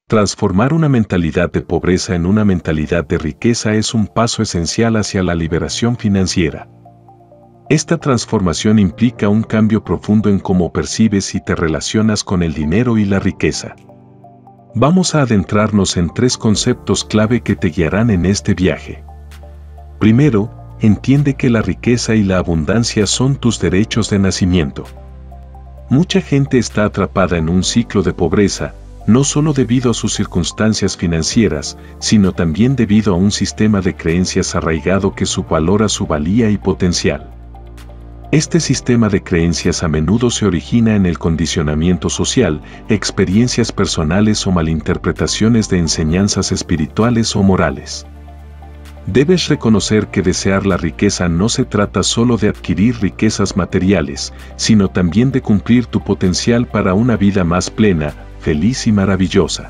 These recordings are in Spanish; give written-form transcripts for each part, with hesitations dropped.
Transformar una mentalidad de pobreza en una mentalidad de riqueza es un paso esencial hacia la liberación financiera. Esta transformación implica un cambio profundo en cómo percibes y te relacionas con el dinero y la riqueza. Vamos a adentrarnos en 3 conceptos clave que te guiarán en este viaje. Primero, entiende que la riqueza y la abundancia son tus derechos de nacimiento. Mucha gente está atrapada en un ciclo de pobreza, no solo debido a sus circunstancias financieras, sino también debido a un sistema de creencias arraigado que subvalora su valía y potencial. Este sistema de creencias a menudo se origina en el condicionamiento social, experiencias personales o malinterpretaciones de enseñanzas espirituales o morales. Debes reconocer que desear la riqueza no se trata solo de adquirir riquezas materiales, sino también de cumplir tu potencial para una vida más plena, feliz y maravillosa.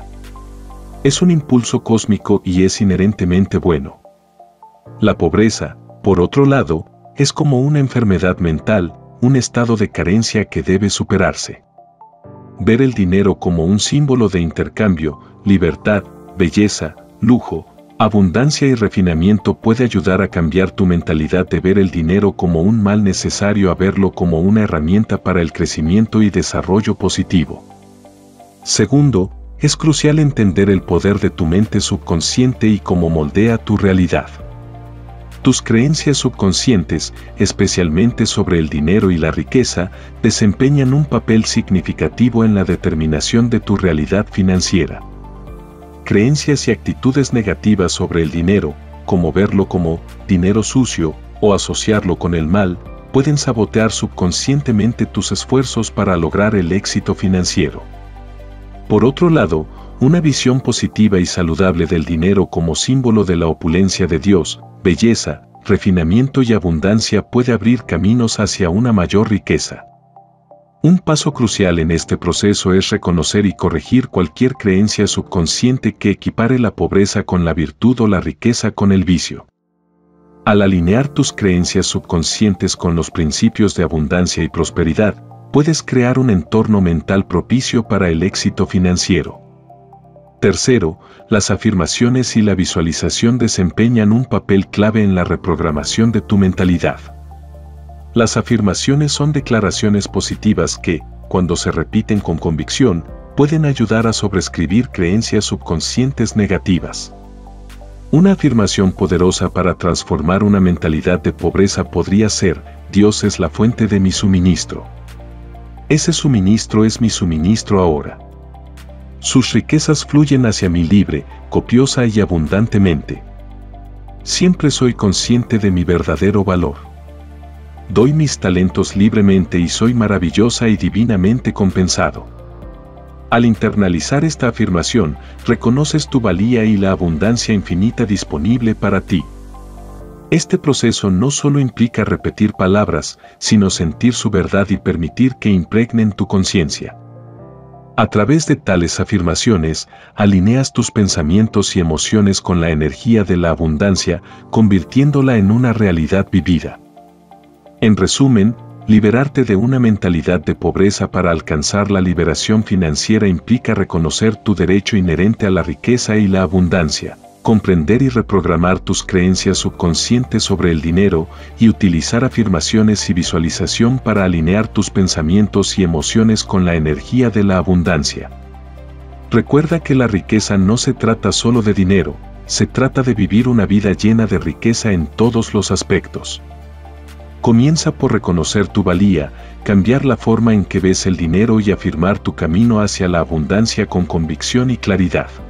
Es un impulso cósmico y es inherentemente bueno. La pobreza, por otro lado, es como una enfermedad mental, un estado de carencia que debe superarse. Ver el dinero como un símbolo de intercambio, libertad, belleza, lujo, abundancia y refinamiento puede ayudar a cambiar tu mentalidad de ver el dinero como un mal necesario a verlo como una herramienta para el crecimiento y desarrollo positivo. Segundo, es crucial entender el poder de tu mente subconsciente y cómo moldea tu realidad. Tus creencias subconscientes, especialmente sobre el dinero y la riqueza, desempeñan un papel significativo en la determinación de tu realidad financiera. Creencias y actitudes negativas sobre el dinero, como verlo como dinero sucio o asociarlo con el mal, pueden sabotear subconscientemente tus esfuerzos para lograr el éxito financiero. Por otro lado, una visión positiva y saludable del dinero como símbolo de la opulencia de Dios, belleza, refinamiento y abundancia puede abrir caminos hacia una mayor riqueza. Un paso crucial en este proceso es reconocer y corregir cualquier creencia subconsciente que equipare la pobreza con la virtud o la riqueza con el vicio. Al alinear tus creencias subconscientes con los principios de abundancia y prosperidad, puedes crear un entorno mental propicio para el éxito financiero. Tercero, las afirmaciones y la visualización desempeñan un papel clave en la reprogramación de tu mentalidad. Las afirmaciones son declaraciones positivas que, cuando se repiten con convicción, pueden ayudar a sobreescribir creencias subconscientes negativas. Una afirmación poderosa para transformar una mentalidad de pobreza podría ser: Dios es la fuente de mi suministro. Ese suministro es mi suministro ahora. Sus riquezas fluyen hacia mí libre, copiosa y abundantemente. Siempre soy consciente de mi verdadero valor. Doy mis talentos libremente y soy maravillosa y divinamente compensado. Al internalizar esta afirmación, reconoces tu valía y la abundancia infinita disponible para ti. Este proceso no solo implica repetir palabras, sino sentir su verdad y permitir que impregnen tu conciencia. A través de tales afirmaciones, alineas tus pensamientos y emociones con la energía de la abundancia, convirtiéndola en una realidad vivida. En resumen, liberarte de una mentalidad de pobreza para alcanzar la liberación financiera implica reconocer tu derecho inherente a la riqueza y la abundancia, comprender y reprogramar tus creencias subconscientes sobre el dinero y utilizar afirmaciones y visualización para alinear tus pensamientos y emociones con la energía de la abundancia. Recuerda que la riqueza no se trata solo de dinero, se trata de vivir una vida llena de riqueza en todos los aspectos. Comienza por reconocer tu valía, cambiar la forma en que ves el dinero y afirmar tu camino hacia la abundancia con convicción y claridad.